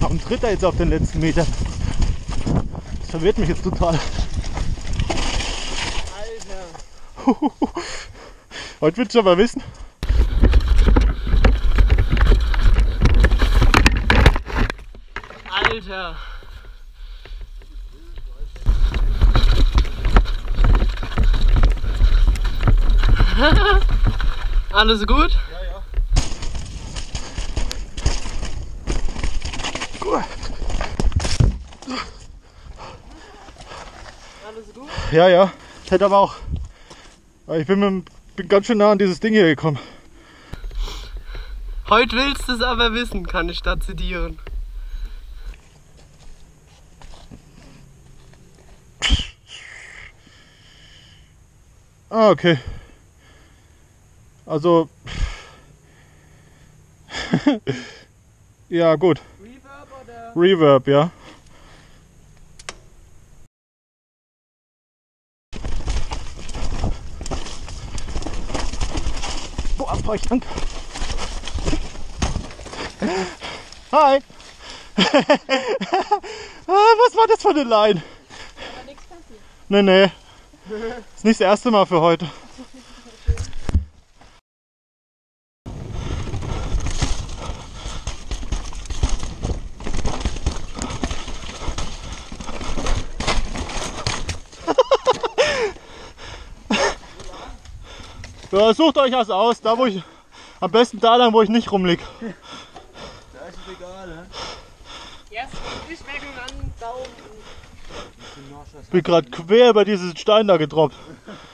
Warum tritt er jetzt auf den letzten Meter? Das verwirrt mich jetzt total. Alter! Heute willst du aber wissen. Alter! Alles gut? Ja, ja. Gut. Alles gut? Ja, ja. Ich hätte aber auch. Ich bin ganz schön nah an dieses Ding hier gekommen. Heute willst du es aber wissen, kann ich da zitieren. Ah, okay. Also. Ja, gut. Reverb oder? Reverb, ja. Boah, fahr ich lang. Hi. Was war das für eine Line? Aber nichts passiert. Nee, nee. Ist nicht das erste Mal für heute. Ja, sucht euch was aus, da wo ich. Am besten da lang, wo ich nicht rumlieg. Da ist es egal, ne? Erst ich weg und dann Daumen. Ich bin gerade quer über diesen Stein da getroppt.